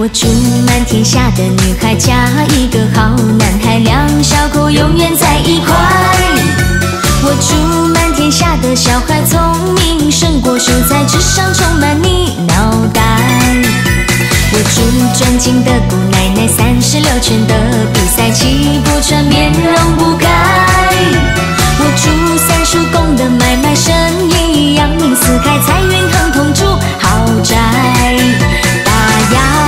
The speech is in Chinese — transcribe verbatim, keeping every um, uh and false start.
我祝满天下的女孩嫁一个好男孩，两小口永远在一块。我祝满天下的小孩聪明胜过输在智商充满你脑袋。我祝尊敬的姑奶奶三十六圈的比赛气不喘面容不改。我祝三叔公的买卖生意扬名四海，财运亨通住豪宅。大摇